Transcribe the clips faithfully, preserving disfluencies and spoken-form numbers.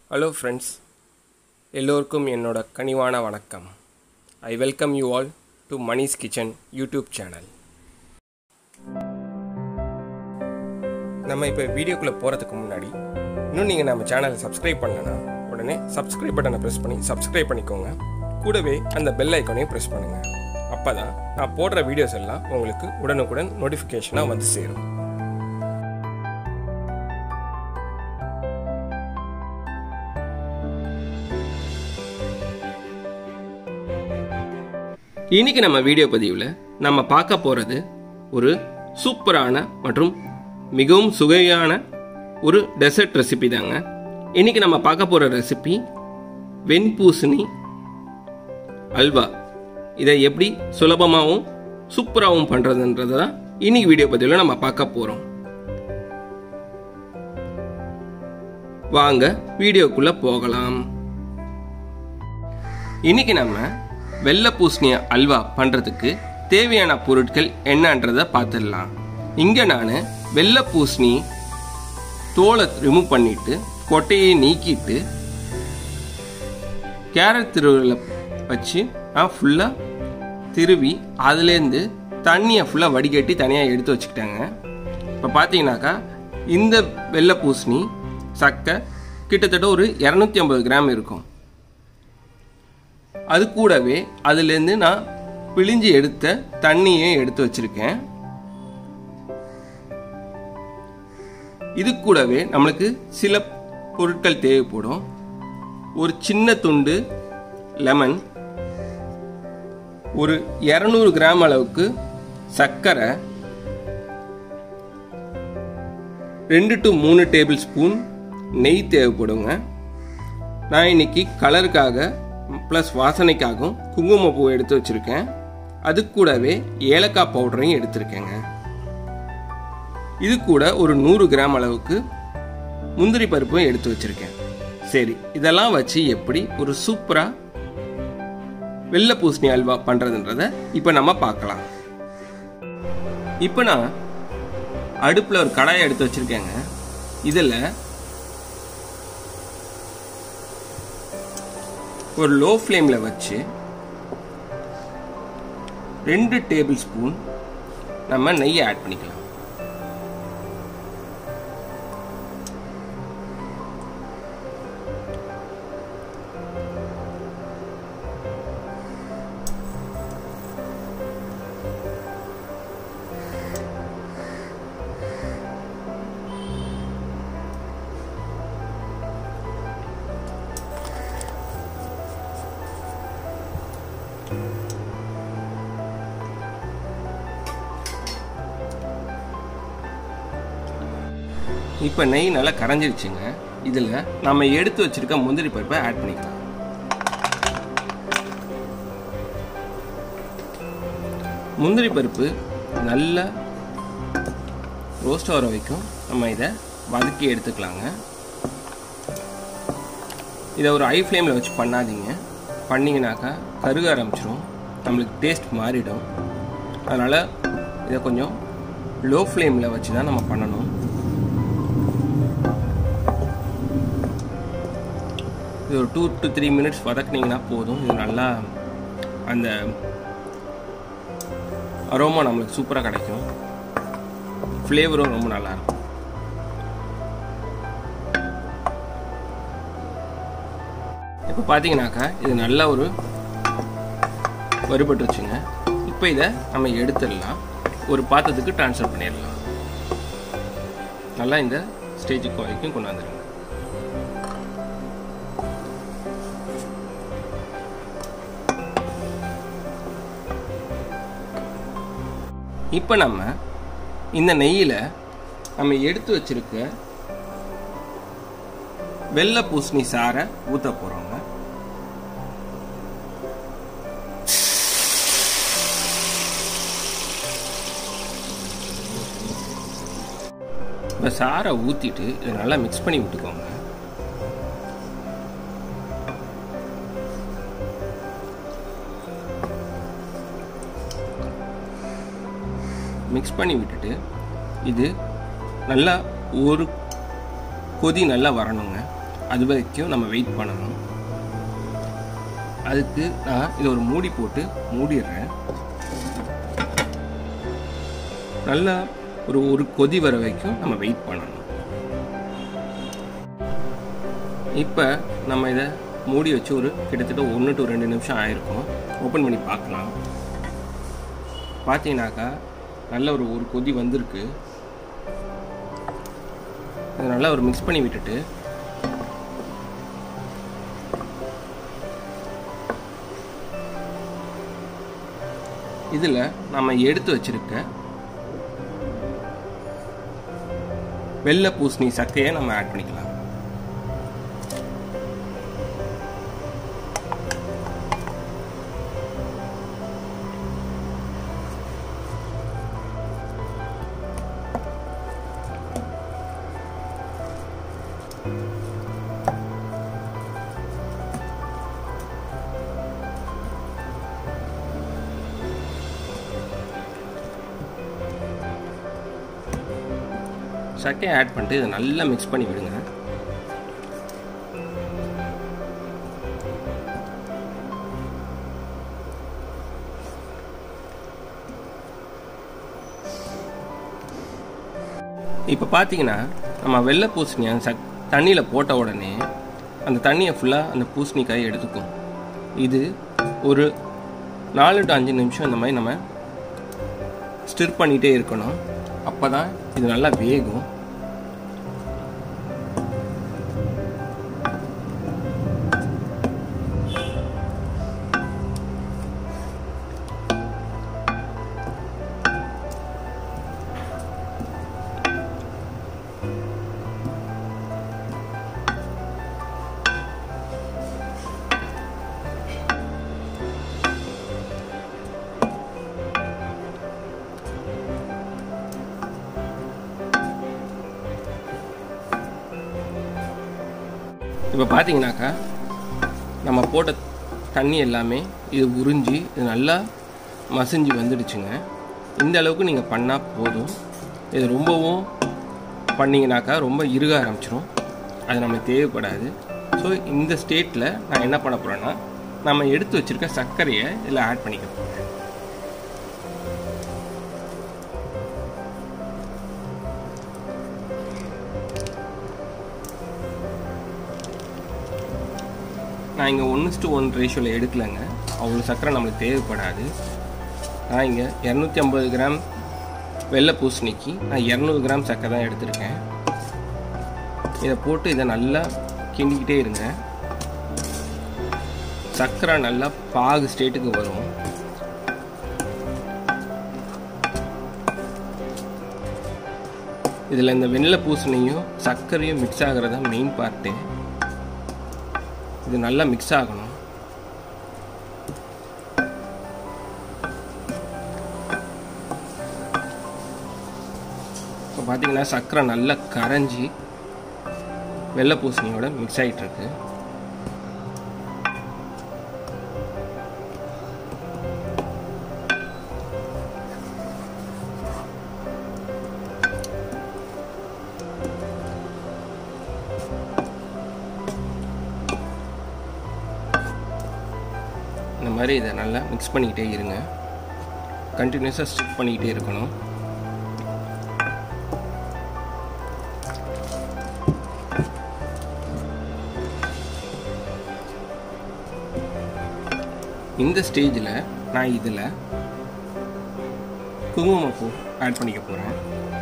Hello friends, எல்லோருக்கும் என்னோட கனிவான வணக்கம். I welcome you all to Money's Kitchen YouTube channel. நம்ம இப்போ வீடியோக்குள்ள போறதுக்கு முன்னாடி இன்னும் நீங்க நம்ம சேனலை சப்ஸ்கிரைப் பண்ணலனா உடனே சப்ஸ்கிரைப் பட்டனை பிரஸ் பண்ணி சப்ஸ்கிரைப் பண்ணிக்கோங்க. கூடவே அந்த பெல் ஐகானையும் பிரஸ் பண்ணுங்க. அப்பதான் நான் போடுற வீடியோஸ் எல்லாம் உங்களுக்கு உடனுக்குடன் நோட்டிஃபிகேஷனா வந்து சேரும். இன்னைக்கு நம்ம வீடியோ பதிவில் நம்ம பார்க்க போகிறது ஒரு சூப்பரான மற்றும் மிகவும் சுவையான ஒரு டெசர்ட் ரெசிபி தாங்க. இன்னைக்கு நம்ம பார்க்க போகிற ரெசிபி வெண்பூசணி அல்வா. இதை எப்படி சுலபமாகவும் சூப்பராகவும் பண்ணுறதுன்றதை தான் இன்னைக்கு வீடியோ பதிவில் நம்ம பார்க்க போகிறோம். வாங்க வீடியோக்குள்ளே போகலாம். இன்னைக்கு நம்ம வெள்ளை பூசணி அல்வா பண்ணுறதுக்கு தேவையான பொருட்கள் என்னன்றதை பார்த்துடலாம். இங்கே நான் வெள்ளை பூசணி தோலை ரிமூவ் பண்ணிட்டு கொட்டையை நீக்கிட்டு கேரட் திருவிழா வச்சு நான் ஃபுல்லாக திருவி அதுலேருந்து தண்ணியை ஃபுல்லாக வடிகட்டி தனியாக எடுத்து வச்சுக்கிட்டாங்க. இப்போ பார்த்தீங்கன்னாக்கா இந்த வெள்ளை பூசணி சக்கை கிட்டத்தட்ட ஒரு இரநூத்தி ஐம்பது கிராம் இருக்கும். அது கூடவே அதுலேருந்து நான் பிழிஞ்சு எடுத்த தண்ணியை எடுத்து வச்சிருக்கேன். இது கூடவே நம்மளுக்கு சில பொருட்கள் தேவைப்படும். ஒரு சின்ன துண்டு லெமன், ஒரு இருநூறு கிராம் அளவுக்கு சர்க்கரை, ரெண்டு டு மூணு டேபிள் ஸ்பூன் நெய் தேவைப்படுங்க. நான் இன்னைக்கு கலருக்காக ப்ளஸ் வாசனைக்காகவும் குங்குமப்பூ எடுத்து வச்சுருக்கேன். அது கூடவே ஏலக்காய் பவுடரையும் எடுத்திருக்கேங்க. இது கூட ஒரு நூறு கிராம் அளவுக்கு முந்திரி பருப்பும் எடுத்து வச்சுருக்கேன். சரி, இதெல்லாம் வச்சு எப்படி ஒரு சூப்பராக வெள்ளை பூசணி அல்வா பண்ணுறதுன்றதை இப்போ நம்ம பார்க்கலாம். இப்போ நான் அடுப்பில் ஒரு கடாயை எடுத்து வச்சுருக்கேங்க. இதில் ஒரு லோ ஃப்ளேமில் வச்சு ரெண்டு டேபிள் ஸ்பூன் நம்ம நெய்யை ஆட் பண்ணிக்கலாம். இப்போ நெய் நல்லா கரைஞ்சிருச்சுங்க. இதில் நம்ம எடுத்து வச்சிருக்க முந்திரி பருப்பை ஆட் பண்ணிக்கலாம். முந்திரி பருப்பு நல்லா ரோஸ்ட் ஆகிற வரைக்கும் நம்ம இதை வதக்கி எடுத்துக்கலாங்க. இதை ஒரு ஹை ஃப்ளேமில் வச்சு பண்ணாதீங்க. பண்ணிங்கனாக்கா கருக ஆரம்பிச்சிடும், நம்மளுக்கு டேஸ்ட் மாறிடும். அதனால் இதை கொஞ்சம் லோ ஃப்ளேமில் வச்சு தான் நம்ம பண்ணணும். இது ஒரு டூ டு த்ரீ மினிட்ஸ் வதக்குனீங்கன்னா போதும். இது நல்லா அந்த அரோமா நம்மளுக்கு சூப்பராக கிடைக்கும். ஃப்ளேவரும் ரொம்ப நல்லாயிருக்கும். இப்போ பார்த்தீங்கன்னாக்கா இது நல்லா ஒரு வறுபட்டுருச்சுங்க. இப்போ இதை நம்ம எடுத்துடலாம், ஒரு பாத்திரத்துக்கு ட்ரான்ஸ்ஃபர் பண்ணிடலாம். நல்லா இந்த ஸ்டேஜுக்கு வரைக்கும் கொண்டாந்துருங்க. இப்போ நம்ம இந்த நெய்யில் நம்ம எடுத்து வச்சிருக்க வெள்ளை பூசணி சாறை ஊற்ற போகிறோங்க. இப்போ சாறை ஊற்றிட்டு இதை நல்லா மிக்ஸ் பண்ணி விட்டுக்கோங்க. மிக்ஸ் பண்ணி விட்டுட்டு இது நல்லா ஒரு கொதி நல்லா வரணுங்க. அது வரைக்கும் நம்ம வெயிட் பண்ணணும். அதுக்கு நான் இதை ஒரு மூடி போட்டு மூடிடுறேன். நல்லா ஒரு ஒரு கொதி வர வரைக்கும் நம்ம வெயிட் பண்ணணும். இப்போ நம்ம இதை மூடி வச்சு ஒரு கிட்டத்தட்ட ஒன்று டு ரெண்டு நிமிஷம் ஆயிருக்கும். ஓப்பன் பண்ணி பார்க்கலாம். பார்த்தீங்கன்னாக்கா நல்ல ஒரு ஒரு கொதி வந்திருக்கு. இதை நல்லா ஒரு மிக்ஸ் பண்ணி விட்டுட்டு இதில் நம்ம எடுத்து வச்சிருக்க வெள்ளை பூசணி சக்கையை நம்ம ஆட் பண்ணிக்கலாம். சக்கையை ஆட் பண்ணிட்டு இதை நல்லா மிக்ஸ் பண்ணி விடுங்க. இப்போ பார்த்தீங்கன்னா நம்ம வெள்ளை பூசணியை சக் தண்ணியில் போட்ட உடனே அந்த தண்ணியை ஃபுல்லாக அந்த பூசணிக்காயை எடுத்துக்கும். இது ஒரு நாலு டு அஞ்சு நிமிஷம் இந்த மாதிரி நம்ம ஸ்டிர் பண்ணிகிட்டே இருக்கணும். அப்போ தான் இது நல்லா வேகும். இப்போ பார்த்தீங்கன்னாக்கா நம்ம போட்ட தண்ணி எல்லாமே இது உறிஞ்சி இது நல்லா மசிஞ்சு வந்துடுச்சுங்க. இந்த அளவுக்கு நீங்கள் பண்ணால் போதும். இது ரொம்பவும் பண்ணிங்கனாக்கா ரொம்ப இறுக ஆரம்பிச்சிடும். அது நமக்கு தேவைப்படாது. ஸோ இந்த ஸ்டேட்டில் நான் என்ன பண்ண போகிறேன்னா நம்ம எடுத்து வச்சுருக்க சர்க்கரையை இதில் ஆட் பண்ணிக்க போகிறேன். நான் இங்கே ஒன்று டு ஒன் ரேஷியோவில் எடுக்கலைங்க. அவ்வளோ சர்க்கரை நம்மளுக்கு தேவைப்படாது. நான் இங்கே இரநூத்தி ஐம்பது கிராம் வெள்ளை பூசணிக்கு நான் இரநூறு கிராம் சர்க்கரை தான் எடுத்திருக்கேன். இதை போட்டு இதை நல்லா கிண்டிக்கிட்டே இருங்க. சர்க்கரை நல்லா பாகு ஸ்டேட்டுக்கு வரும். இதில் இந்த வெள்ளை பூசணியும் சர்க்கரையும் மிக்ஸ் ஆகிறது தான் மெயின் பார்ட்டு. இது நல்லா மிக்ஸ் ஆகணும். இப்போ பார்த்தீங்கன்னா சர்க்கரை நல்லா கரைஞ்சி வெள்ளை பூசணியோட மிக்ஸ் ஆகிட்டு இருக்கு. இந்த மாதிரி இதை நல்லா மிக்ஸ் பண்ணிக்கிட்டே இருங்க. கண்டினியூஸாக ஸ்டிக் பண்ணிக்கிட்டே இருக்கணும். இந்த ஸ்டேஜில் நான் இதில் குங்குமப்பூ ஆட் பண்ணிக்க போகிறேன்.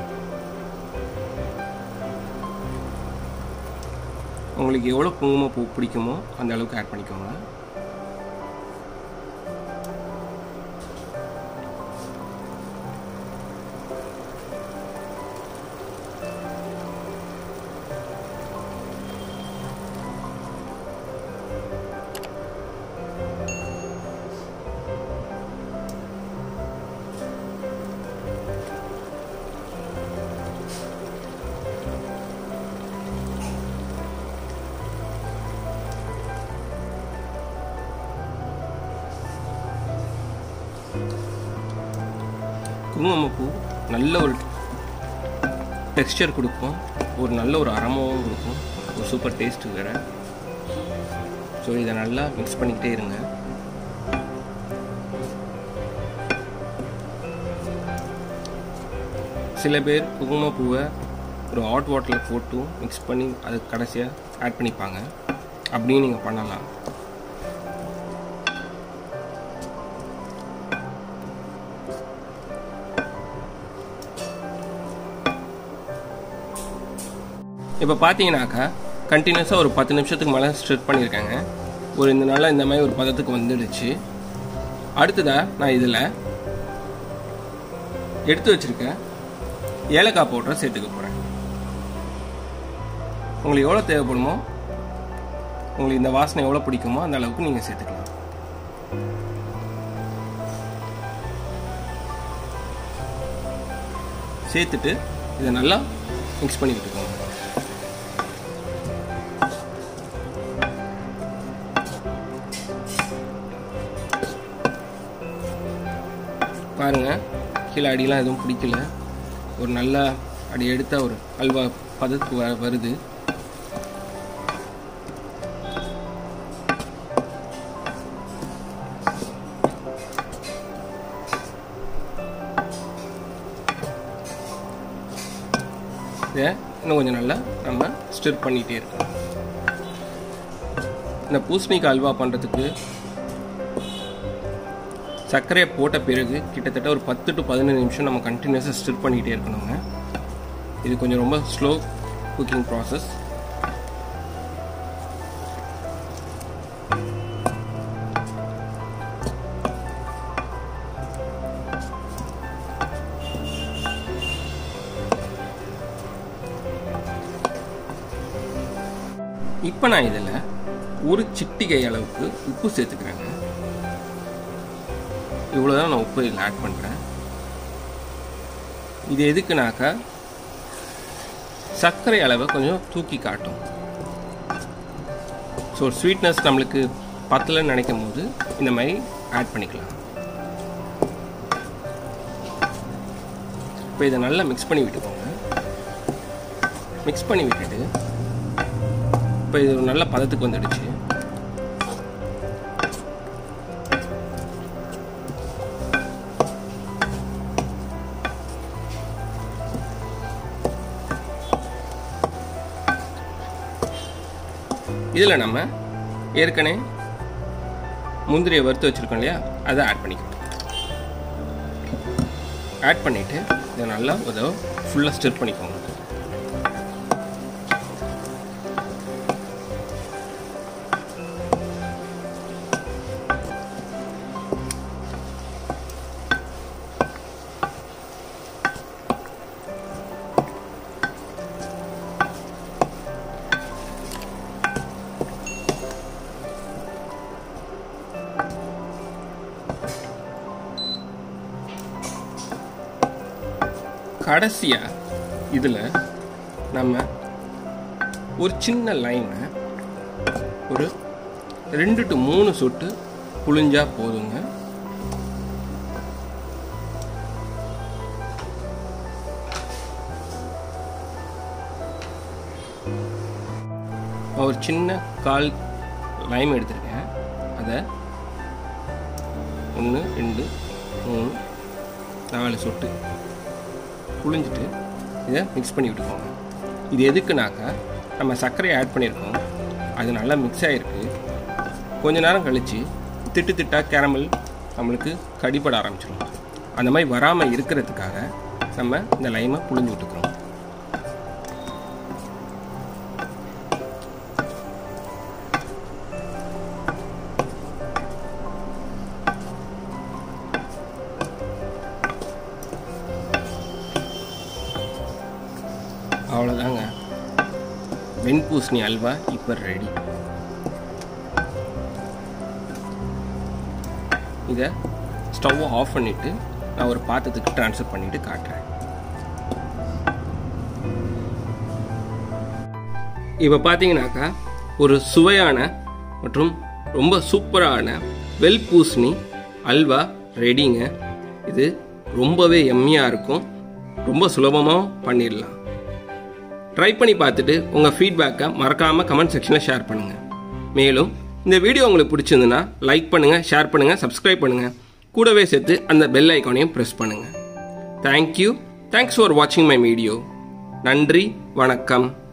உங்களுக்கு எவ்வளோ குங்குமப்பூ பிடிக்குமோ அந்த அளவுக்கு ஆட் பண்ணிக்கோங்க. குங்குமப்பூ நல்ல ஒரு டெக்ஸ்சர் கொடுக்கும், ஒரு நல்ல ஒரு அரோமாவும் கொடுக்கும். ஒரு சூப்பர் டேஸ்ட்டு வேறு. ஸோ இதை நல்லா மிக்ஸ் பண்ணிக்கிட்டே இருங்க. சில பேர் குங்குமப்பூவை ஒரு ஹாட் வாட்டரில் போட்டு மிக்ஸ் பண்ணி அது கடைசியாக ஆட் பண்ணிப்பாங்க. அப்படியும் நீங்கள் பண்ணலாம். இப்போ பார்த்தீங்கன்னாக்கா கண்டினியூஸாக ஒரு பத்து நிமிஷத்துக்கு மேலே ஸ்ட்ரெட் பண்ணியிருக்காங்க. ஒரு இந்த நாளில் இந்த மாதிரி ஒரு பதத்துக்கு வந்துடுச்சு. அடுத்ததாக நான் இதில் எடுத்து வச்சுருக்கேன் ஏலக்காய் பவுடரை சேர்த்துக்க போகிறேன். உங்களுக்கு எவ்வளோ தேவைப்படுமோ, உங்களுக்கு இந்த வாசனை எவ்வளோ பிடிக்குமோ அந்த அளவுக்கு நீங்கள் சேர்த்துக்கலாம். சேர்த்துட்டு இதை நல்லா மிக்ஸ் பண்ணி விட்டுக்கோங்க. பாருங்கள், கீழே அடியெலாம் எதுவும் பிடிக்கல. ஒரு நல்ல அடி எடுத்தால் ஒரு அல்வா பதத்துக்கு வ வருது. இதை இன்னும் கொஞ்சம் நல்லா நம்ம ஸ்டிர் பண்ணிகிட்டே இருக்கோம். இந்த பூசணிக்காய் அல்வா பண்ணுறதுக்கு சர்க்கரையை போட்ட பிறகு கிட்டத்தட்ட ஒரு பத்து டு பதினஞ்சு நிமிஷம் நம்ம கண்டினியூஸாக ஸ்டிர் பண்ணிகிட்டே இருக்கணுங்க. இது கொஞ்சம் ரொம்ப ஸ்லோ குக்கிங் ப்ராசஸ். இப்போ நான் இதில் ஒரு சிட்டிகை அளவுக்கு உப்பு சேர்த்துக்கிறேங்க. இவ்வளோதான் நான் உப்பு இதில் ஆட் பண்ணுறேன். இது எதுக்குனாக்கா சர்க்கரை அளவை கொஞ்சம் தூக்கி காட்டும். ஸோ ஸ்வீட்னஸ் நம்மளுக்கு பத்தலைன்னு நினைக்கும் போது இந்த மாதிரி ஆட் பண்ணிக்கலாம். இப்போ இதை நல்லா மிக்ஸ் பண்ணி விட்டுக்கோங்க. மிக்ஸ் பண்ணி விட்டுட்டு இப்போ இது ஒரு நல்ல பதத்துக்கு வந்துடுச்சு. இதில் நம்ம ஏற்கனவே முந்திரியை வறுத்து வச்சுருக்கோம் இல்லையா, அதை ஆட் பண்ணிக்கலாம். ஆட் பண்ணிவிட்டு இதை நல்லா உதவ ஃபுல்லாக ஸ்டிர் பண்ணிக்கோங்க. கடைசியாக இதில் நம்ம ஒரு சின்ன லைமை ஒரு ரெண்டு டு மூணு சொட்டு புழிஞ்சா போதுங்க. ஒரு சின்ன கால் லைம் எடுத்துருக்கேன். அதை ஒன்று ரெண்டு மூணு நாலு சொட்டு புழிஞ்சிட்டு இதை மிக்ஸ் பண்ணி விட்டுக்கோங்க. இது எதுக்குனாக்கா நம்ம சர்க்கரையை ஆட் பண்ணியிருக்கோம், அது நல்லா மிக்ஸ் ஆகிருக்கு. கொஞ்ச நேரம் கழித்து திட்டு திட்டாக கேரமல் நம்மளுக்கு கடிப்பட ஆரம்பிச்சிடும். அந்த மாதிரி வராமல் இருக்கிறதுக்காக நம்ம இந்த லைமை புழிஞ்சு விட்டுக்கிறோம். அவ்வளோதாங்க, வெண்பூசணி அல்வா இப்போ ரெடி. இதை ஸ்டவ்வை ஆஃப் பண்ணிவிட்டு நான் ஒரு பாத்திரத்துக்கு ட்ரான்ஸ்ஃபர் பண்ணிவிட்டு காட்டுறேன். இப்போ பார்த்தீங்கன்னாக்கா ஒரு சுவையான மற்றும் ரொம்ப சூப்பரான வெள்பூசணி அல்வா ரெடிங்க. இது ரொம்பவே எம்மியாக இருக்கும், ரொம்ப சுலபமாக பண்ணிடலாம். ட்ரை பண்ணி பார்த்துட்டு உங்கள் ஃபீட்பேக்கை மறக்காமல் கமெண்ட் செக்ஷனில் ஷேர் பண்ணுங்கள். மேலும் இந்த வீடியோ உங்களுக்கு பிடிச்சிருந்துன்னா லைக் பண்ணுங்கள், ஷேர் பண்ணுங்கள், சப்ஸ்கிரைப் பண்ணுங்கள். கூடவே சேர்த்து அந்த பெல் ஐக்கானையும் ப்ரெஸ் பண்ணுங்கள். தேங்க்யூ. தேங்க்ஸ் ஃபார் வாட்சிங் மை வீடியோ. நன்றி, வணக்கம்.